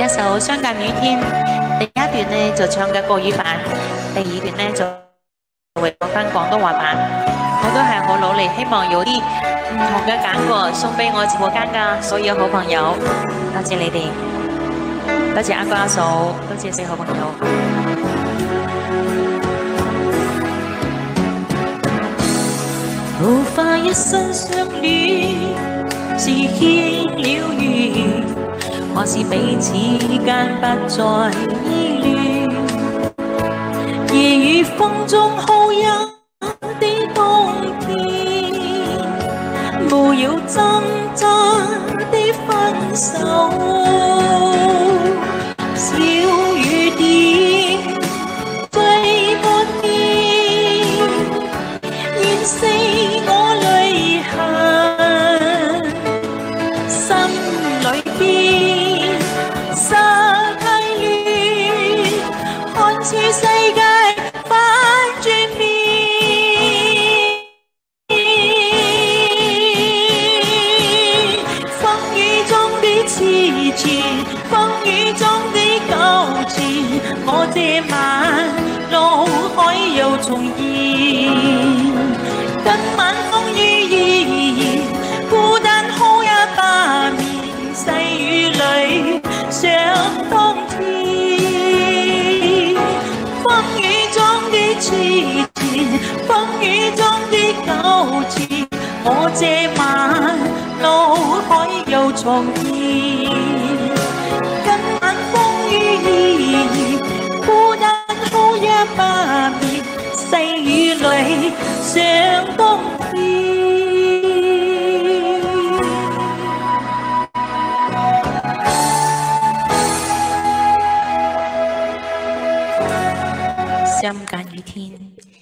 一首《相隔雨天》，第一段呢就唱嘅國語版，第二段呢就會講翻廣東話版。我都係好努力，希望有啲唔同嘅揀過送俾我直播間嘅所有好朋友，多謝你哋，多謝阿哥阿嫂，多謝四好朋友。無法一生相戀，是牽了緣，還是彼此間不再依戀？夜雨風中好陰的冬天，無要掙扎的分手，小雨點追不見，燃死我淚痕，心裏邊沙太亂，看似世界反轉面，風雨中的癡纏，風雨中的糾纏，我這晚腦海又重現，今晚風雨依然，孤單哭也罷眠，細雨裏想當天，風雨中的癡纏，風雨中的糾纏，我這晚腦海又重現，今晚風雨依然，孤單哭也罷眠，細雨裏想當天。相隔雨天。